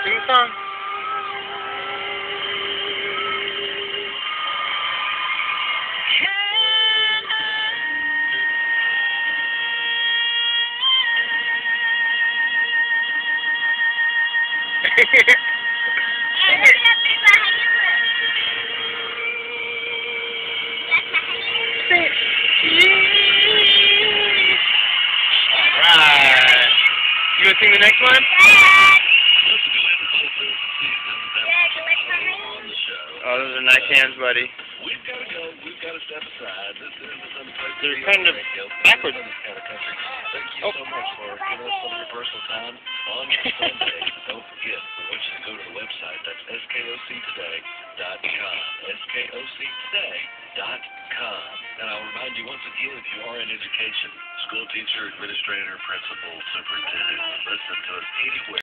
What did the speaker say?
Sing the song. Right. You want to sing the next one? Oh, those are nice hands, buddy. We've got to go. We've got to step aside. They're kind of backwards. Thank you so much for giving us some of your personal time on Sunday. Don't forget, we want you to go to the website. That's skoctoday.com. skoctoday.com. And I'll remind you once again, if you are in education, school teacher, administrator, principal, superintendent, listen to us anywhere.